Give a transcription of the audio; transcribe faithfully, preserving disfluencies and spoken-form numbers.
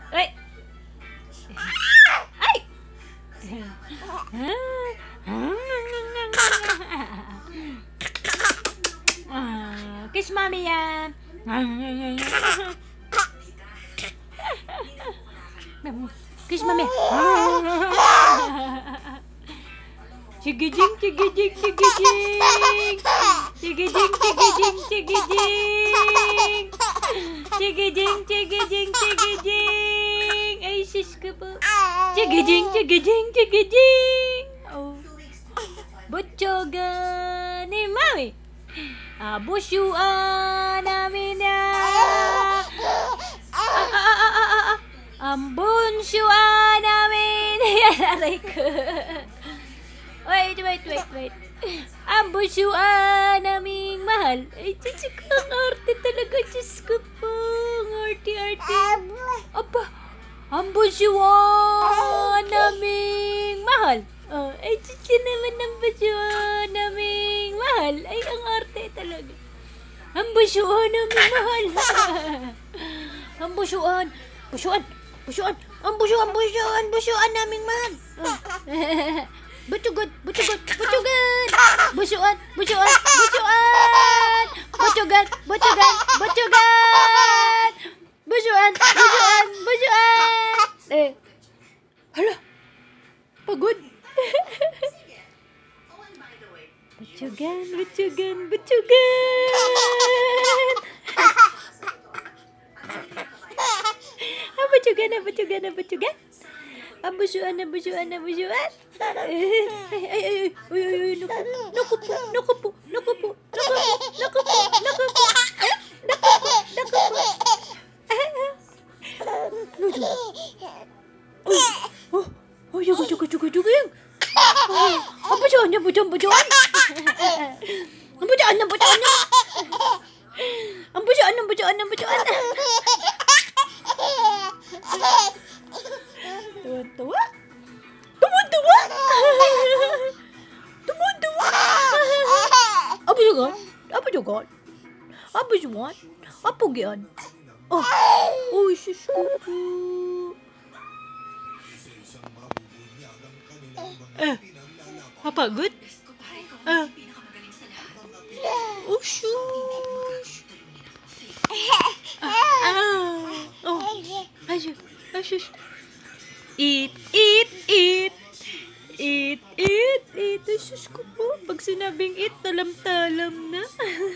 Ay! Ay! Kiss mommy yan! Kiss mommy! Chigijing, chigijing, chigijing! Chigijing, chigijing, chigijing! Chigijing, chigijing, chigijing! Ay, sis ko po! Chigijing, chigijing, chigijing! Oh. Butchogan ni mami! Ah, busyuan namin na! Ah, ah, ah, ah, ah, ah! Ang bunsyuan namin! Aray ko! Wait, wait, wait, wait. Ang busyuan naming mahal. Ay, Diyos ko, ang arte talaga. Diyos ko po. Ang arte-arte. Aba, ang busyuan naming mahal. Oh, ay, Diyos ko naman ang busyuan naming mahal. Ay, ang arte talaga. Ang busyuan naming mahal. Ang busyuan. Busyuan. Busyuan. Ang busyuan, busyuan, busyuan naming mahal. Oh. Butsugan, butsugan, butsugan, busyuan, busyuan, busyuan, butsugan, butsugan, butsugan, busyuan, busyuan, busyuan. Eh, hala, pagod. Butsugan, butsugan, butsugan. Ah, butsugan, ah, butsugan, ah, butsugan. Abusuan, abusuan, abusuan. Ay, ay, ay, ay, ay, ay, naku, naku po, naku po, naku po, naku po, naku po, naku po, naku po, naku po. Naku. Oh, oh, yugo, yugo, yugo, yugo yung. Abusuan, abusuan, abusuan. Abusuan, abusuan. Abusuan, abusuan, abusuan. Tuwa-tuwa? Tuwa-tuwa? Tuwa-tuwa? Apa juga? Apa juga? Apa semua? Apa gian? Oh, oh, sus ko po. Eh, apa good? Eh, oh, shush. Ah, oh, asyik, asyik. Eat, eat, eat. Eat, eat, eat. Sus ko po. Pag sinabing eat, talam-talam na.